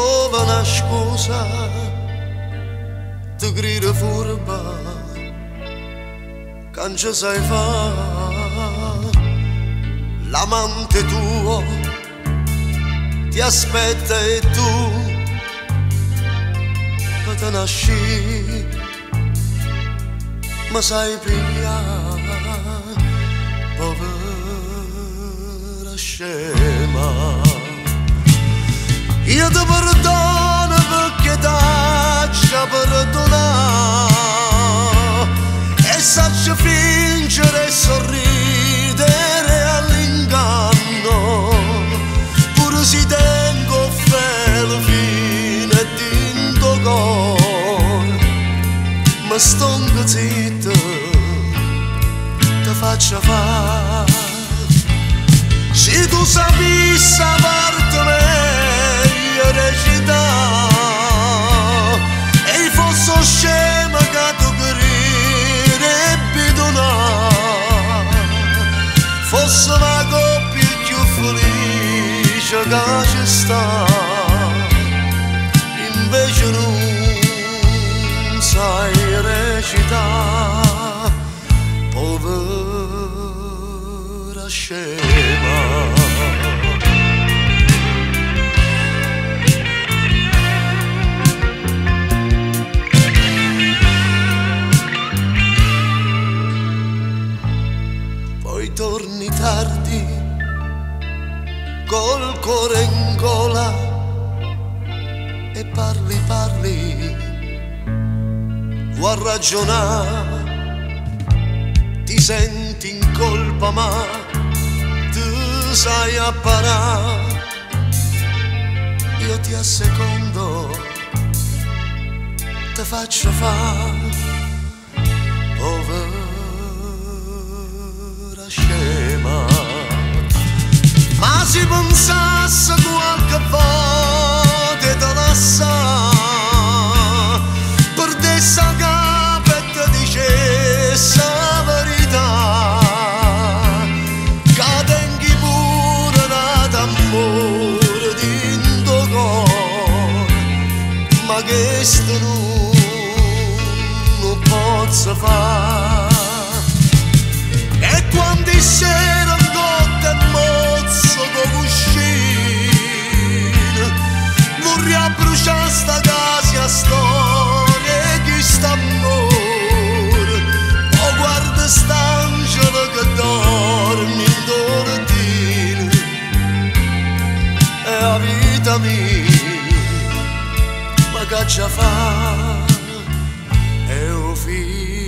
trova una scusa, ti grida furba, che non ci sai fare. L'amante tuo ti aspetta e tu che te nasci, ma sai pigliare, povera scema. Io ti perdono perché t'accia perdonare e saccio fingere e sorridere all'inganno, pure si tengo felo fine e tinto cuore, ma stongo zitto, te faccio fare. Se tu sapessi a parte meglio recitare e fosse scema che tu griderebbe donare, fosse una coppia più felice che ci sta, invece non sai recitare, povera scema. Poi torni tardi col cuore in gola e parli, vuoi ragionare, ti senti in colpa ma tu sai apparare, io ti assecondo, te faccio fare, povera scema. Ma si pensasse qualche volta te lascia, perdesse a capo e te dicesse la verità, che tengi pure d'amore dinto cuore, ma che sto non posso fare. E quando sera notte mozzo con cuscino, vorrei bruciare sta casa a storia e chi sta amore, o guarda st'angelo che dorme in d'ordine, e la vita mia, ma che già fa, è un figlio